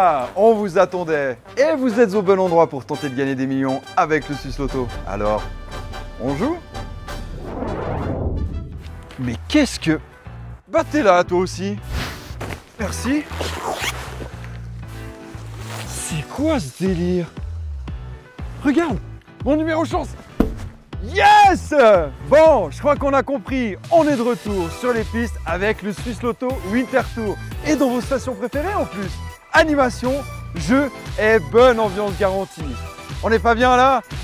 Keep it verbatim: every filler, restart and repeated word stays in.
voilà, on vous attendait. Et vous êtes au bon endroit pour tenter de gagner des millions avec le Suisse Loto. Alors, on joue? Mais qu'est-ce que... Bah t'es là toi aussi. Merci. C'est quoi ce délire? Regarde, mon numéro chance. Yes! Bon, je crois qu'on a compris. On est de retour sur les pistes avec le Suisse Loto Winter Tour. Et dans vos stations préférées en plus. Animation, jeu et bonne ambiance garantie. On n'est pas bien là?